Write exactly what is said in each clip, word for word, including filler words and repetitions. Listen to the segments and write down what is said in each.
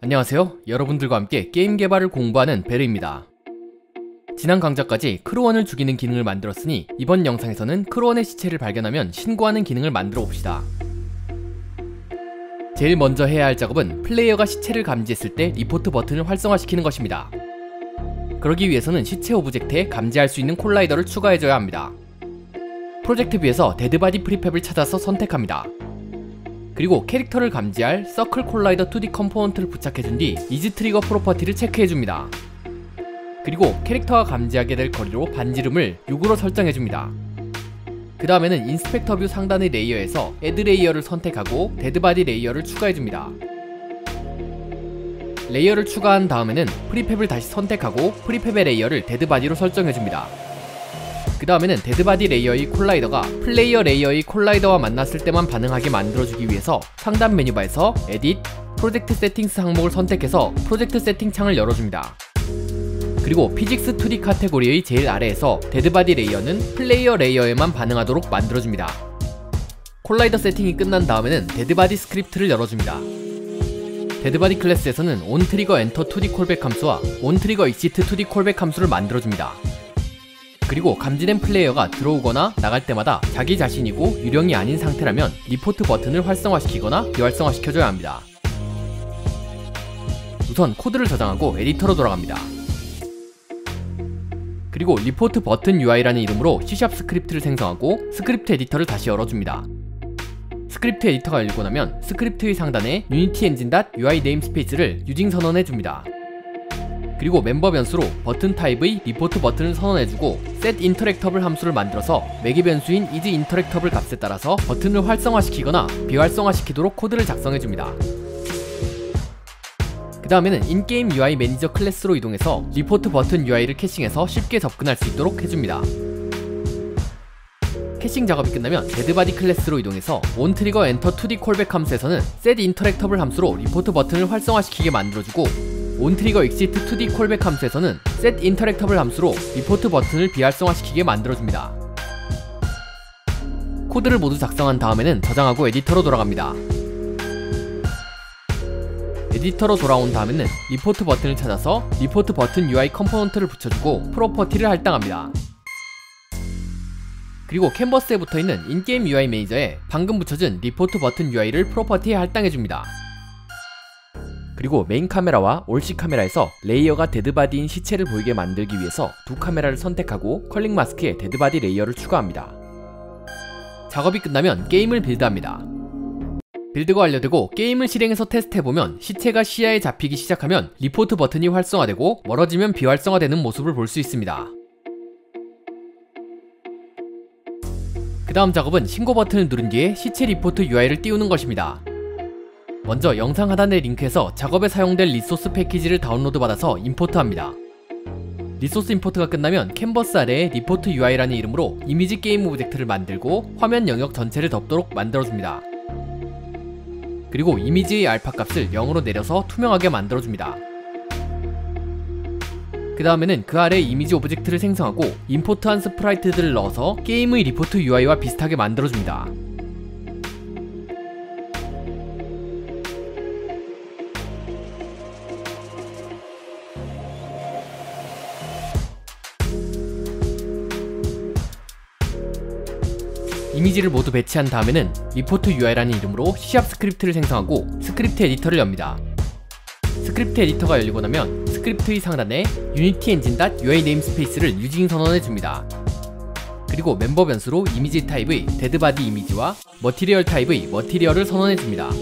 안녕하세요. 여러분들과 함께 게임 개발을 공부하는 베르입니다. 지난 강좌까지 크루원을 죽이는 기능을 만들었으니 이번 영상에서는 크루원의 시체를 발견하면 신고하는 기능을 만들어 봅시다. 제일 먼저 해야 할 작업은 플레이어가 시체를 감지했을 때 리포트 버튼을 활성화시키는 것입니다. 그러기 위해서는 시체 오브젝트에 감지할 수 있는 콜라이더를 추가해줘야 합니다. 프로젝트 뷰에서 데드바디 프리팹을 찾아서 선택합니다. 그리고 캐릭터를 감지할 서클 콜라이더 투디 컴포넌트를 부착해준 뒤 이즈 트리거 프로퍼티를 체크해줍니다. 그리고 캐릭터가 감지하게 될 거리로 반지름을 육으로 설정해줍니다. 그 다음에는 인스펙터 뷰 상단의 레이어에서 애드 레이어를 선택하고 데드바디 레이어를 추가해줍니다. 레이어를 추가한 다음에는 프리팹을 다시 선택하고 프리팹의 레이어를 데드바디로 설정해줍니다. 그 다음에는 데드바디 레이어의 콜라이더가 플레이어 레이어의 콜라이더와 만났을 때만 반응하게 만들어주기 위해서 상단 메뉴바에서 에딧, 프로젝트 세팅스 항목을 선택해서 프로젝트 세팅 창을 열어줍니다. 그리고 피직스 투디 카테고리의 제일 아래에서 데드바디 레이어는 플레이어 레이어에만 반응하도록 만들어줍니다. 콜라이더 세팅이 끝난 다음에는 데드바디 스크립트를 열어줍니다. 데드바디 클래스에서는 온트리거 엔터 투디 콜백 함수와 온트리거 익시트 투디 콜백 함수를 만들어줍니다. 그리고 감지된 플레이어가 들어오거나 나갈 때마다 자기 자신이고 유령이 아닌 상태라면 리포트 버튼을 활성화시키거나 비활성화시켜줘야 합니다. 우선 코드를 저장하고 에디터로 돌아갑니다. 그리고 리포트 버튼 유아이라는 이름으로 씨샵 스크립트를 생성하고 스크립트 에디터를 다시 열어줍니다. 스크립트 에디터가 열리고 나면 스크립트의 상단에 유니티 엔진 닷 유아이 네임스페이스를 유징 선언해줍니다. 그리고 멤버 변수로 버튼 타입의 리포트 버튼을 선언해주고 set interactable 함수를 만들어서 매개 변수인 is interactable 값에 따라서 버튼을 활성화시키거나 비활성화시키도록 코드를 작성해줍니다. 그 다음에는 인게임 유아이 매니저 클래스로 이동해서 리포트 버튼 유아이를 캐싱해서 쉽게 접근할 수 있도록 해줍니다. 캐싱 작업이 끝나면 데드바디 클래스로 이동해서 온트리거 엔터 투디 콜백 함수에서는 set interactable 함수로 리포트 버튼을 활성화시키게 만들어주고 온트리거 익시트 투디 콜백 함수에서는 set interactable 함수로 리포트 버튼을 비활성화시키게 만들어줍니다. 코드를 모두 작성한 다음에는 저장하고 에디터로 돌아갑니다. 에디터로 돌아온 다음에는 리포트 버튼을 찾아서 리포트 버튼 유아이 컴포넌트를 붙여주고 프로퍼티를 할당합니다. 그리고 캔버스에 붙어있는 인게임 유아이 매니저에 방금 붙여준 리포트 버튼 유아이를 프로퍼티에 할당해줍니다. 그리고 메인 카메라와 올시 카메라에서 레이어가 데드바디인 시체를 보이게 만들기 위해서 두 카메라를 선택하고 컬링 마스크에 데드바디 레이어를 추가합니다. 작업이 끝나면 게임을 빌드합니다. 빌드가 완료되고 게임을 실행해서 테스트해보면 시체가 시야에 잡히기 시작하면 리포트 버튼이 활성화되고 멀어지면 비활성화되는 모습을 볼 수 있습니다. 그 다음 작업은 신고 버튼을 누른 뒤에 시체 리포트 유아이를 띄우는 것입니다. 먼저 영상 하단의 링크에서 작업에 사용될 리소스 패키지를 다운로드 받아서 임포트합니다. 리소스 임포트가 끝나면 캔버스 아래에 리포트 유아이라는 이름으로 이미지 게임 오브젝트를 만들고 화면 영역 전체를 덮도록 만들어줍니다. 그리고 이미지의 알파 값을 영으로 내려서 투명하게 만들어줍니다. 그 다음에는 그 아래 이미지 오브젝트를 생성하고 임포트한 스프라이트들을 넣어서 게임의 리포트 유아이와 비슷하게 만들어줍니다. 이미지를 모두 배치한 다음에는 리포트 유아이라는 이름으로 씨샵 스크립트를 생성하고 스크립트 에디터를 엽니다. 스크립트 에디터가 열리고 나면 스크립트의 상단에 유니티 엔진 닷 유아이 네임스페이스를 유징 선언해줍니다. 그리고 멤버 변수로 이미지 타입의 데드바디 이미지와 머티리얼 타입의 머티리얼을 선언해줍니다.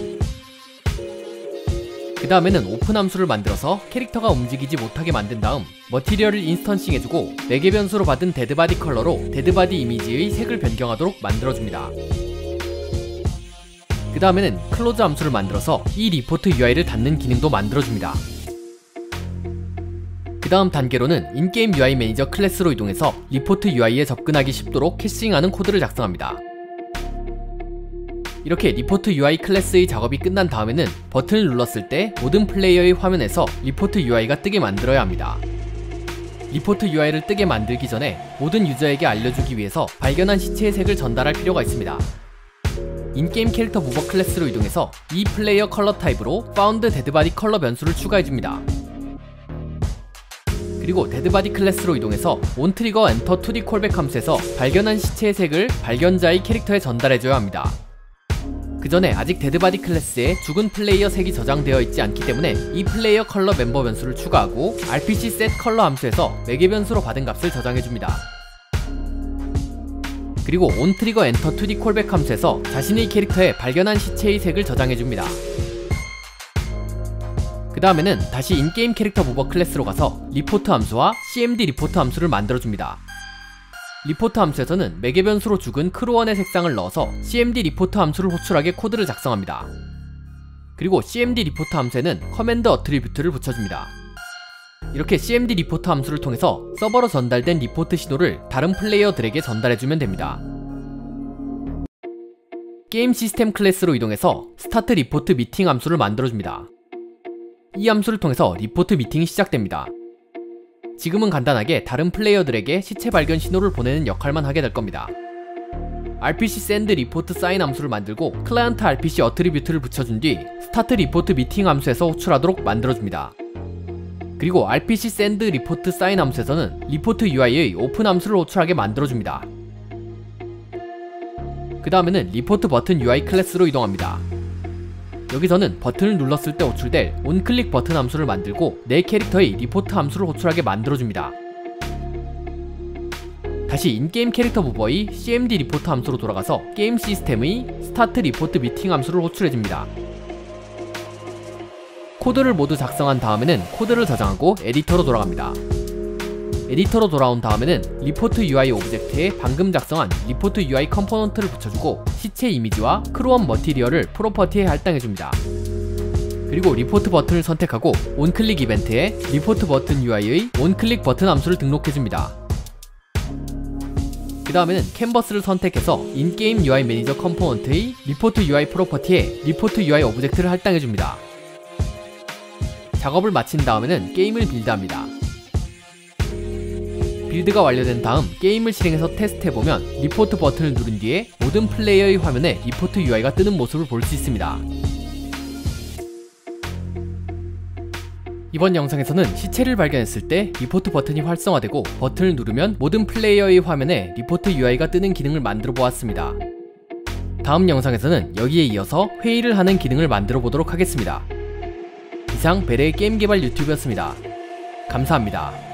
그 다음에는 오픈 함수를 만들어서 캐릭터가 움직이지 못하게 만든 다음 머티리얼을 인스턴싱해주고 매개 변수로 받은 데드바디 컬러로 데드바디 이미지의 색을 변경하도록 만들어줍니다. 그 다음에는 클로즈 함수를 만들어서 이 리포트 유아이를 닫는 기능도 만들어줍니다. 그 다음 단계로는 인게임 유아이 매니저 클래스로 이동해서 리포트 유아이에 접근하기 쉽도록 캐싱하는 코드를 작성합니다. 이렇게 리포트 유아이 클래스의 작업이 끝난 다음에는 버튼을 눌렀을 때 모든 플레이어의 화면에서 리포트 유아이가 뜨게 만들어야 합니다. 리포트 유아이를 뜨게 만들기 전에 모든 유저에게 알려주기 위해서 발견한 시체의 색을 전달할 필요가 있습니다. 인게임 캐릭터 무버 클래스로 이동해서 이 플레이어 컬러 타입으로 파운드 데드바디 컬러 변수를 추가해줍니다. 그리고 데드바디 클래스로 이동해서 온트리거 엔터 투디 콜백 함수에서 발견한 시체의 색을 발견자의 캐릭터에 전달해줘야 합니다. 그 전에 아직 데드바디 클래스에 죽은 플레이어 색이 저장되어 있지 않기 때문에 이 플레이어 컬러 멤버 변수를 추가하고 알피씨 셋 컬러 함수에서 매개 변수로 받은 값을 저장해줍니다. 그리고 온트리거 엔터 투디 콜백 함수에서 자신의 캐릭터에 발견한 시체의 색을 저장해줍니다. 그 다음에는 다시 인게임 캐릭터 무버 클래스로 가서 리포트 함수와 씨엠디 리포트 함수를 만들어줍니다. 리포트 함수에서는 매개 변수로 죽은 크루원의 색상을 넣어서 씨엠디 리포트 함수를 호출하게 코드를 작성합니다. 그리고 씨엠디 리포트 함수에는 커맨드 어트리뷰트를 붙여줍니다. 이렇게 씨엠디 리포트 함수를 통해서 서버로 전달된 리포트 신호를 다른 플레이어들에게 전달해주면 됩니다. 게임 시스템 클래스로 이동해서 스타트 리포트 미팅 함수를 만들어줍니다. 이 함수를 통해서 리포트 미팅이 시작됩니다. 지금은 간단하게 다른 플레이어들에게 시체 발견 신호를 보내는 역할만 하게 될 겁니다. 알피씨 샌드 리포트 사인 함수를 만들고 클라이언트 알피씨 어트리뷰트를 붙여준 뒤 스타트 리포트 미팅 함수에서 호출하도록 만들어줍니다. 그리고 알피씨 샌드 리포트 사인 함수에서는 리포트 유아이의 오픈 함수를 호출하게 만들어줍니다. 그 다음에는 리포트 버튼 유아이 클래스로 이동합니다. 여기서는 버튼을 눌렀을 때 호출될 온클릭 버튼 함수를 만들고 내 캐릭터의 리포트 함수를 호출하게 만들어줍니다. 다시 인게임 캐릭터 무버의 씨엠디 리포트 함수로 돌아가서 게임 시스템의 스타트 리포트 미팅 함수를 호출해줍니다. 코드를 모두 작성한 다음에는 코드를 저장하고 에디터로 돌아갑니다. 에디터로 돌아온 다음에는 리포트 유아이 오브젝트에 방금 작성한 리포트 유아이 컴포넌트를 붙여주고 시체 이미지와 크루원 머티리얼을 프로퍼티에 할당해줍니다. 그리고 리포트 버튼을 선택하고 온클릭 이벤트에 리포트 버튼 유아이의 온클릭 버튼 함수를 등록해줍니다. 그 다음에는 캔버스를 선택해서 인게임 유아이 매니저 컴포넌트의 리포트 유아이 프로퍼티에 리포트 유아이 오브젝트를 할당해줍니다. 작업을 마친 다음에는 게임을 빌드합니다. 빌드가 완료된 다음 게임을 실행해서 테스트해보면 리포트 버튼을 누른 뒤에 모든 플레이어의 화면에 리포트 유아이가 뜨는 모습을 볼 수 있습니다. 이번 영상에서는 시체를 발견했을 때 리포트 버튼이 활성화되고 버튼을 누르면 모든 플레이어의 화면에 리포트 유아이가 뜨는 기능을 만들어 보았습니다. 다음 영상에서는 여기에 이어서 회의를 하는 기능을 만들어 보도록 하겠습니다. 이상 베레의 게임 개발 유튜브였습니다. 감사합니다.